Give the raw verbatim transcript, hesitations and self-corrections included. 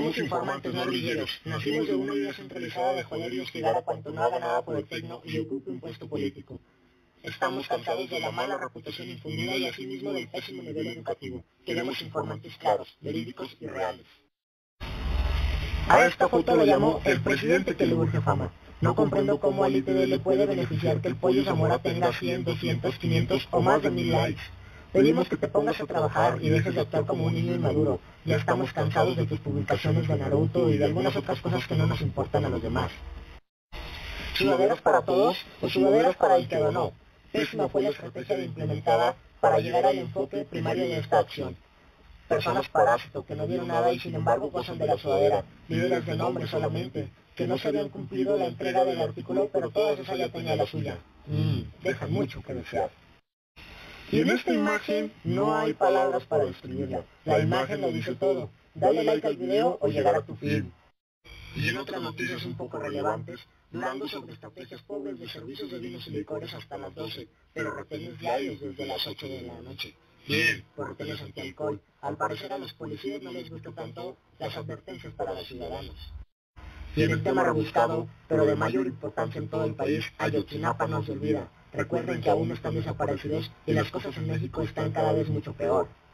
Somos informantes, no guerrilleros. Nacimos de una idea centralizada de joder y hostigar a cuanto no haga nada por el tecno y ocupe un puesto político. Estamos cansados de la mala reputación infundida y asimismo del pésimo nivel educativo. Queremos informantes claros, verídicos y reales. A esta foto le llamó el presidente que le urge fama. No comprendo cómo al I T V le puede beneficiar que el Pollo Zamora tenga cien, doscientos, quinientos o más de mil likes. Pedimos que te pongas a trabajar y dejes de actuar como un niño inmaduro. Ya estamos cansados de tus publicaciones de Naruto y de algunas otras cosas que no nos importan a los demás. ¿Sudaderas para todos o sudaderas para el que donó? Pésima fue la estrategia implementada para llegar al enfoque primario de esta acción. Personas parásito que no dieron nada y sin embargo gozan de la sudadera, líderes de nombre solamente, que no se habían cumplido la entrega del artículo, pero todas esa ya tenía la suya. Mmm, dejan mucho que desear. Y en esta imagen no hay palabras para describirla. La imagen lo dice todo. Dale like al video o llegar a tu feed. Y en otras noticias un poco relevantes, hablando sobre estrategias pobres de servicios de vinos y licores hasta las doce, pero retenes diarios desde las ocho de la noche. Bien, por retenes antialcohol. Al parecer a los policías no les gusta tanto las advertencias para los ciudadanos. Y en el tema rebuscado, pero de mayor importancia en todo el país, Ayotzinapa no se olvida. Recuerden que aún están desaparecidos y las cosas en México están cada vez mucho peor.